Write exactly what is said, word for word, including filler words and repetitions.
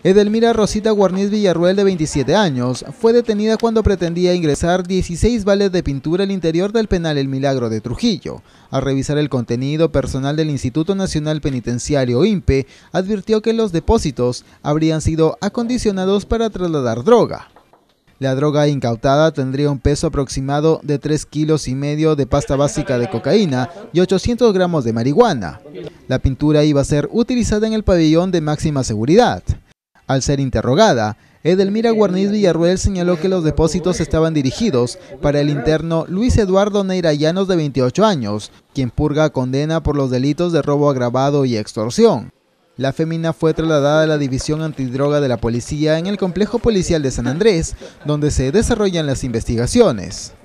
Edelmira Rosita Guarniz Villarruel, de veintisiete años, fue detenida cuando pretendía ingresar dieciséis vales de pintura al interior del penal El Milagro de Trujillo. Al revisar el contenido, personal del Instituto Nacional Penitenciario I N P E advirtió que los depósitos habrían sido acondicionados para trasladar droga. La droga incautada tendría un peso aproximado de tres kilos y medio de pasta básica de cocaína y ochocientos gramos de marihuana. La pintura iba a ser utilizada en el pabellón de máxima seguridad. Al ser interrogada, Edelmira Guarniz Villarruel señaló que los depósitos estaban dirigidos para el interno Luis Eduardo Neira Llanos, de veintiocho años, quien purga condena por los delitos de robo agravado y extorsión. La fémina fue trasladada a la División Antidroga de la Policía en el Complejo Policial de San Andrés, donde se desarrollan las investigaciones.